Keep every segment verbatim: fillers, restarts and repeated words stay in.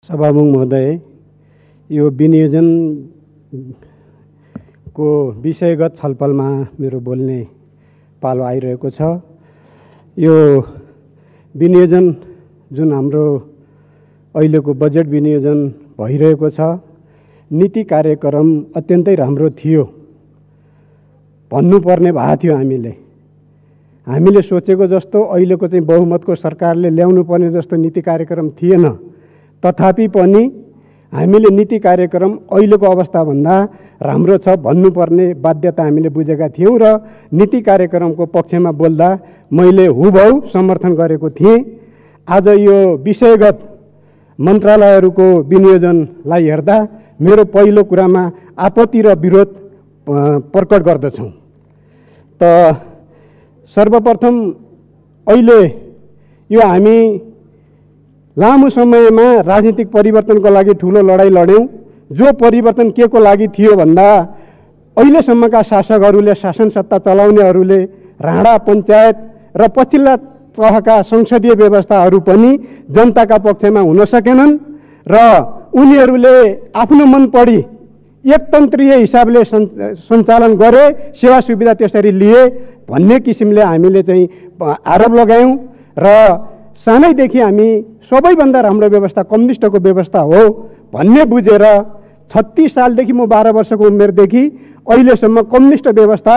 सभामुख महोदय, यो विनियोजन को विषयगत छलफलमा मेरो बोल्ने पालो आइरहेको छ। यो विनियोजन जुन हाम्रो अहिलेको बजेट विनियोजन भइरहेको छ, नीति कार्यक्रम अत्यन्तै राम्रो थियो भन्नुपर्ने भएको थियो। हामीले हामीले सोचेको जस्तो अहिलेको चाहिँ बहुमतको सरकारले ल्याउनु पर्ने जस्तो नीति कार्यक्रम थिएन। तथापि पनि हामीले नीति कार्यक्रम अहिलेको अवस्थाभन्दा राम्रो छ भन्नुपर्ने बाध्यता हामीले बुझेका थियौँ र नीति कार्यक्रमको पक्षमा बोल्दा मैले हुबहु समर्थन गरेको थिएँ। आज यो विषयगत मन्त्रालयहरूको विनियोजनलाई हेर्दा मेरो पहिलो कुरामा आपत्ति र विरोध प्रकट गर्दछौँ। त सर्वप्रथम अहिले यो हामी लामो समयमा राजनीतिक परिवर्तनको लागि ठुलो लडाईँ लड्यौँ। जो परिवर्तन के को लागि थियो भन्दा अहिलेसम्मका शासकहरूले, शासन सत्ता चलाउनेहरूले राणा पञ्चायत र पछिल्ला तहका संसदीय व्यवस्थाहरू पनि जनताका पक्षमा हुन सकेनन् र उनीहरूले आफ्नो मन पढी एकतन्त्रीय हिसाबले सञ्चालन गरे, सेवा सुविधा त्यसरी लिए भन्ने किसिमले हामीले चाहिँ आरोप लगायौँ र सानैदेखि हामी सबैभन्दा राम्रो व्यवस्था कम्युनिस्टको व्यवस्था हो भन्ने बुझेर छत्तीस सालदेखि म बाह्र वर्षको उमेरदेखि अहिलेसम्म कम्युनिस्ट व्यवस्था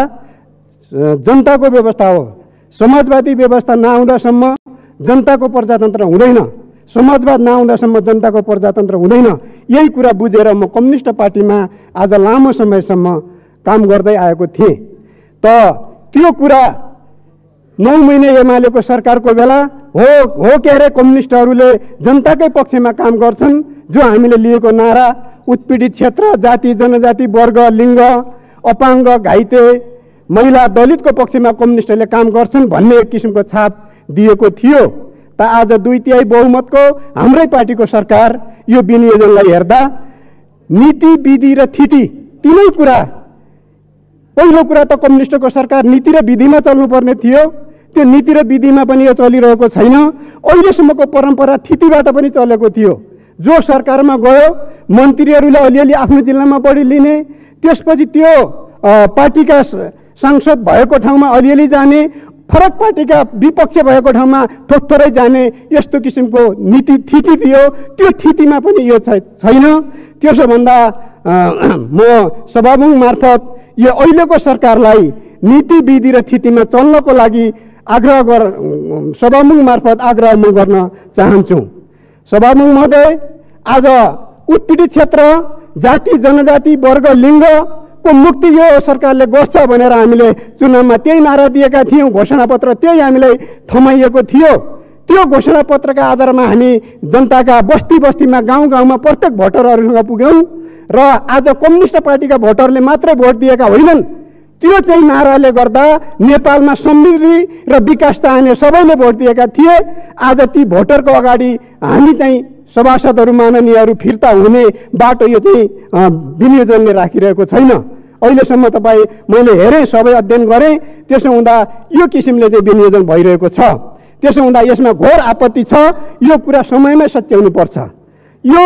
जनताको व्यवस्था हो। समाजवादी व्यवस्था नआउँदासम्म जनताको प्रजातन्त्र हुँदैन, समाजवाद नआउँदासम्म जनताको प्रजातन्त्र हुँदैन। यही कुरा बुझेर म कम्युनिस्ट पार्टीमा आज लामो समयसम्म काम गर्दै आएको थिएँ। त त्यो कुरा नौ महिने एमालेको सरकारको बेला हो हो के अरे कम्युनिस्टहरूले जनताकै पक्षमा काम गर्छन्। जो हामीले लिएको नारा उत्पीडित क्षेत्र, जाति जनजाति, वर्ग, लिङ्ग, अपाङ्ग, घाइते, महिला, दलितको पक्षमा कम्युनिस्टहरूले काम गर्छन् भन्ने एक किसिमको छाप दिएको थियो। त आज दुई तिहाई बहुमतको हाम्रै पार्टीको सरकार यो विनियोजनलाई हेर्दा नीति, विधि र थिति तीनै कुरा, पहिलो कुरा त कम्युनिस्टको सरकार नीति र विधिमा चल्नुपर्ने थियो। त्यो नीति र विधिमा पनि यो चलिरहेको छैन। अहिलेसम्मको परम्परा थितिबाट पनि चलेको थियो। जो सरकारमा गयो मन्त्रीहरूले अलिअलि आफ्नो जिल्लामा बढी लिने, त्यसपछि त्यो पार्टीका सांसद भएको ठाउँमा अलिअलि जाने, फरक पार्टीका विपक्ष भएको ठाउँमा थोथोरै जाने, यस्तो किसिमको नीति थिति थियो। त्यो थितिमा पनि यो छैन। त्यसो भन्दा म सभामुख मार्फत यो अहिलेको सरकारलाई नीति, विधि र थितिमा चल्नको लागि आग्रह गर सभामुख मार्फत आग्रह म गर्न चाहन्छु। सभामुख महोदय, आज उत्पीडित क्षेत्र, जाति जनजाति, वर्ग, लिङ्गको मुक्ति यो सरकारले गर्छ भनेर हामीले चुनावमा त्यही नारा दिएका थियौँ। घोषणापत्र त्यही हामीलाई थमाइएको थियो। त्यो घोषणापत्रका आधारमा हामी जनताका बस्ती बस्तीमा, गाउँ गाउँमा प्रत्येक भोटरहरूसँग पुग्यौँ र आज कम्युनिस्ट पार्टीका भोटरले मात्रै भोट दिएका होइनन्। त्यो चाहिँ नाराले गर्दा नेपालमा समृद्धि र विकास चाहने सबैले भोट दिएका थिए। आज ती भोटरको अगाडि हामी चाहिँ सभासदहरू, माननीयहरू फिर्ता हुने बाटो यो चाहिँ विनियोजनले राखिरहेको छैन। अहिलेसम्म तपाईँ मैले हेरेँ, सबै अध्ययन गरेँ। त्यसो हुँदा यो किसिमले चाहिँ विनियोजन भइरहेको छ। त्यसो हुँदा यसमा घोर आपत्ति छ। यो कुरा समयमै सच्याउनु पर्छ। यो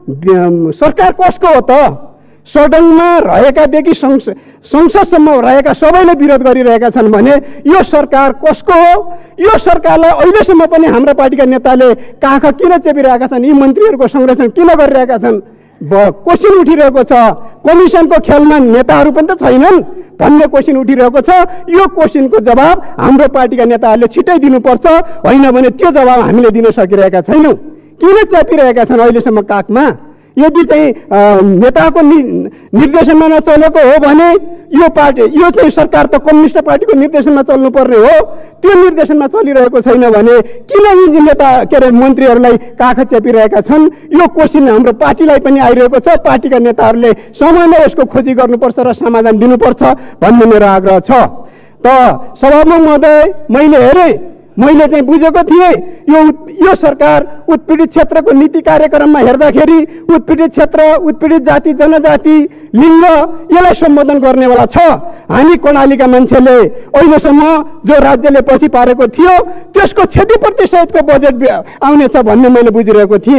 सरकार कसको हो त? सदनमा रहेकादेखि संसदसम्म रहेका सबैले विरोध गरिरहेका छन् भने यो सरकार कसको हो? यो सरकारलाई अहिलेसम्म पनि हाम्रा पार्टीका नेताले काख किन चेपिरहेका छन्? यी मन्त्रीहरूको संरक्षण किन गरिरहेका छन्? क्वेसन उठिरहेको छ। कमिसनको खेलमा नेताहरू पनि त छैनन् भन्ने क्वेसन उठिरहेको छ। यो क्वेसनको जवाब हाम्रो पार्टीका नेताहरूले छिट्टै दिनुपर्छ, होइन भने त्यो जवाब हामीले दिन सकिरहेका छैनौँ। किन च्यापिरहेका छन् अहिलेसम्म काखमा? यदि चाहिँ नेताको निर्देशनमा नचलेको हो भने यो पार्टी, यो चाहिँ सरकार त कम्युनिस्ट पार्टीको निर्देशनमा चल्नुपर्ने हो। त्यो निर्देशनमा चलिरहेको छैन भने किन यी नेता के अरे मन्त्रीहरूलाई काख च्यापिरहेका छन्? यो क्वेसन हाम्रो पार्टीलाई पनि आइरहेको छ। पार्टीका नेताहरूले समयमा यसको खोजी गर्नुपर्छ र समाधान दिनुपर्छ भन्ने मेरो आग्रह छ। त सभामुख महोदय, मैले हेरेँ, मैले चाहिँ बुझेको थिएँ यो यो सरकार उत्पीडित क्षेत्रको नीति कार्यक्रममा हेर्दाखेरि उत्पीडित क्षेत्र, उत्पीडित जाति जनजाति, लिङ्ग यसलाई सम्बोधन गर्नेवाला छ। हामी कर्णालीका मान्छेले अहिलेसम्म जो राज्यले पछि पारेको थियो त्यसको क्षति प्रतिशतको बजेट आउनेछ भन्ने मैले बुझिरहेको थिएँ।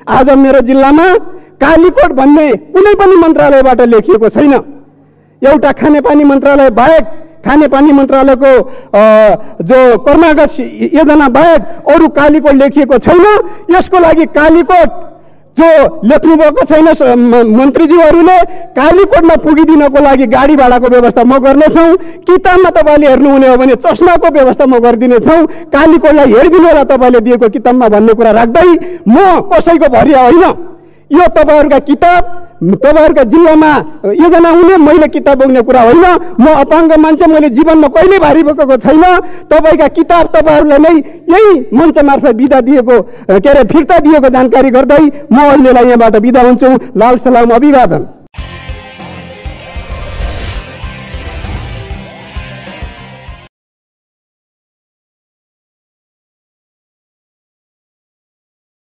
आज मेरो जिल्लामा कालीकोट भन्ने कुनै पनि मन्त्रालयबाट लेखिएको छैन। एउटा खानेपानी मन्त्रालय बाहेक, खानेपानी मन्त्रालयको जो कर्मागत योजना बाहेक अरू कालीकोट लेखिएको छैन। यसको लागि कालीकोट जो लेख्नुभएको छैन मन्त्रीज्यूहरूले, कालीकोटमा पुगिदिनको लागि गाडी भाडाको व्यवस्था म गर्नेछौँ। किताबमा तपाईँले हेर्नुहुने हो भने चस्माको व्यवस्था म गरिदिनेछौँ। कालीकोटलाई हेरिदिनु होला तपाईँले दिएको किताबमा भन्ने कुरा राख्दै म कसैको भरिया होइन। यो तपाईँहरूका किताब, तपाईँहरूका जिल्लामा योजना हुने, मैले किताब बोक्ने कुरा होइन। म अपाङ्ग मान्छे, मैले जीवनमा कहिल्यै भारी बोकेको छैन। तपाईँका किताब तपाईँहरूलाई नै यही मञ्च मार्फत बिदा दिएको के अरे फिर्ता दिएको जानकारी गर्दै म अहिलेलाई यहाँबाट बिदा हुन्छु। लाल सलाम, अभिवादन।